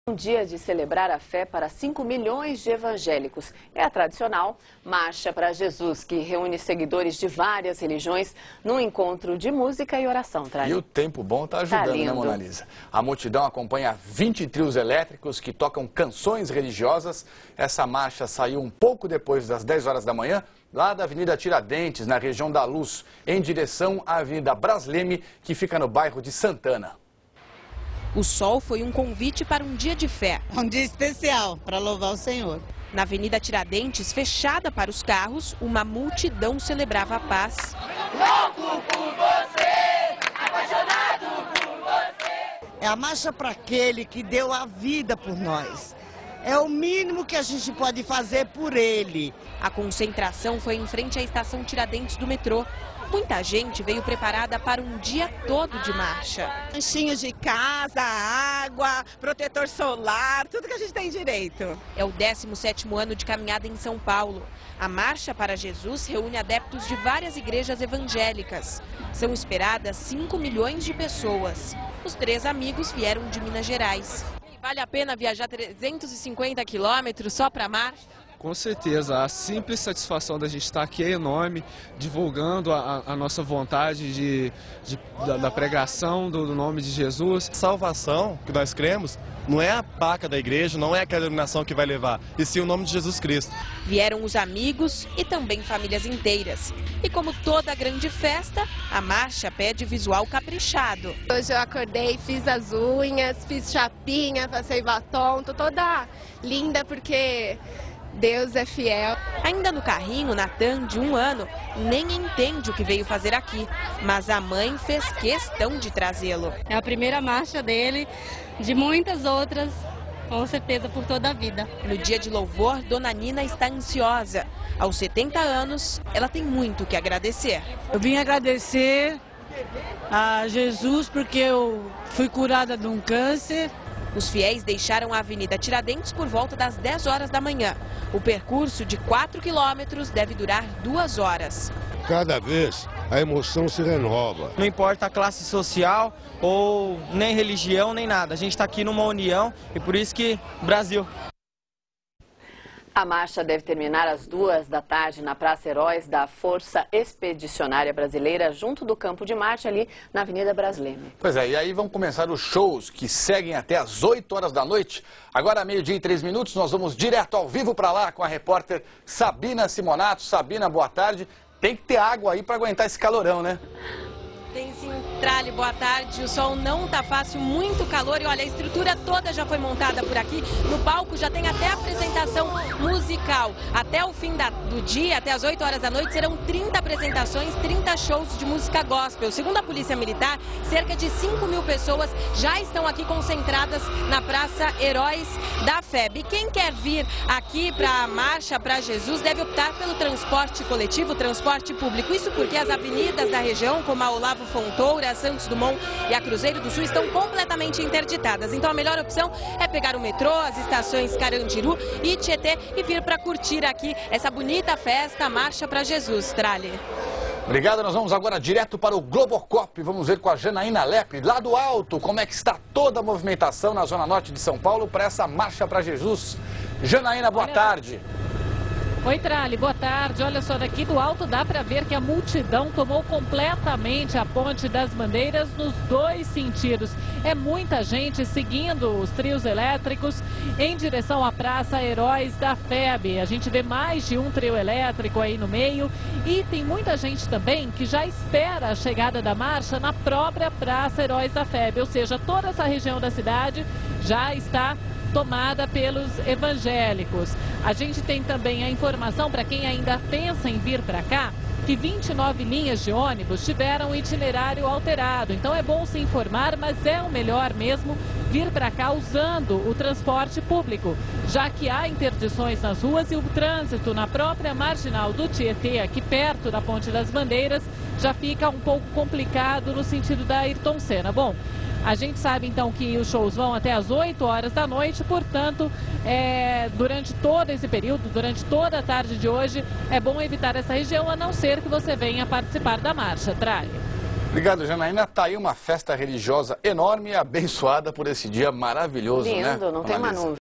Um dia de celebrar a fé para 5 milhões de evangélicos. É a tradicional Marcha para Jesus, que reúne seguidores de várias religiões num encontro de música e oração. E o tempo bom está ajudando, né, Mona Lisa? A multidão acompanha 20 trios elétricos que tocam canções religiosas. Essa marcha saiu um pouco depois das 10 horas da manhã, lá da Avenida Tiradentes, na região da Luz, em direção à Avenida Brasleme, que fica no bairro de Santana. O sol foi um convite para um dia de fé. Um dia especial para louvar o Senhor. Na Avenida Tiradentes, fechada para os carros, uma multidão celebrava a paz. Louco por você, apaixonado por você. É a marcha para aquele que deu a vida por nós. É o mínimo que a gente pode fazer por ele. A concentração foi em frente à estação Tiradentes do metrô. Muita gente veio preparada para um dia todo de marcha. Lanchinhos de casa, água, protetor solar, tudo que a gente tem direito. É o 17º ano de caminhada em São Paulo. A Marcha para Jesus reúne adeptos de várias igrejas evangélicas. São esperadas 5 milhões de pessoas. Os 3 amigos vieram de Minas Gerais. Vale a pena viajar 350 quilômetros só para a marcha? Com certeza, a simples satisfação da gente estar aqui é enorme, divulgando a nossa vontade da pregação do nome de Jesus. Salvação que nós cremos não é a placa da igreja, não é aquela iluminação que vai levar, e sim o nome de Jesus Cristo. Vieram os amigos e também famílias inteiras. E como toda grande festa, a marcha pede visual caprichado. Hoje eu acordei, fiz as unhas, fiz chapinha, passei batom, tô toda linda porque Deus é fiel. Ainda no carrinho, Natan, de 1 ano, nem entende o que veio fazer aqui, mas a mãe fez questão de trazê-lo. É a primeira marcha dele, de muitas outras, com certeza por toda a vida. No dia de louvor, Dona Nina está ansiosa. Aos 70 anos, ela tem muito que agradecer. Eu vim agradecer a Jesus porque eu fui curada de um câncer. Os fiéis deixaram a Avenida Tiradentes por volta das 10 horas da manhã. O percurso de 4 quilômetros deve durar 2 horas. Cada vez a emoção se renova. Não importa a classe social ou nem religião, nem nada. A gente está aqui numa união e por isso que Brasil. A marcha deve terminar às 2 da tarde na Praça Heróis da Força Expedicionária Brasileira, junto do campo de Marte, ali na Avenida Brasleme. Pois é, e aí vão começar os shows que seguem até às 8 horas da noite. Agora, 12h03, nós vamos direto ao vivo para lá com a repórter Sabina Simonato. Sabina, boa tarde. Tem que ter água aí para aguentar esse calorão, né? Tem sim, Trali, boa tarde. O sol não tá fácil, muito calor e olha, a estrutura toda já foi montada por aqui. No palco já tem até apresentação musical. Até o fim do dia, até as 8 horas da noite, serão 30 apresentações, 30 shows de música gospel. Segundo a Polícia Militar, cerca de 5 mil pessoas já estão aqui concentradas na Praça Heróis da FEB. E quem quer vir aqui para a Marcha para Jesus deve optar pelo transporte coletivo, transporte público. Isso porque as avenidas da região, como a Olavo Fontoura, a Santos Dumont e a Cruzeiro do Sul estão completamente interditadas. Então a melhor opção é pegar o metrô, as estações Carandiru e Tietê e vir para curtir aqui essa bonita festa, Marcha para Jesus. Trali. Obrigado, nós vamos agora direto para o Globocop. Vamos ver com a Janaína Lepre, lá do alto, como é que está toda a movimentação na Zona Norte de São Paulo para essa Marcha para Jesus. Janaína, boa tarde. Oi, Trali, boa tarde. Olha só, daqui do alto dá para ver que a multidão tomou completamente a Ponte das Bandeiras nos 2 sentidos. É muita gente seguindo os trios elétricos em direção à Praça Heróis da FEB. A gente vê mais de um trio elétrico aí no meio e tem muita gente também que já espera a chegada da marcha na própria Praça Heróis da FEB. Ou seja, toda essa região da cidade já está tomada pelos evangélicos. A gente tem também a informação para quem ainda pensa em vir para cá, que 29 linhas de ônibus tiveram o itinerário alterado. Então é bom se informar, mas é o melhor mesmo vir para cá usando o transporte público, já que há interdições nas ruas e o trânsito na própria marginal do Tietê, aqui perto da Ponte das Bandeiras, já fica um pouco complicado no sentido da Ayrton Senna. Bom, a gente sabe então que os shows vão até às 8 horas da noite, portanto, durante todo esse período, durante toda a tarde de hoje, é bom evitar essa região, a não ser que você venha participar da marcha. Tralha. Obrigado, Janaína. Tá aí uma festa religiosa enorme e abençoada por esse dia maravilhoso, né? Lindo, não tem uma nuvem.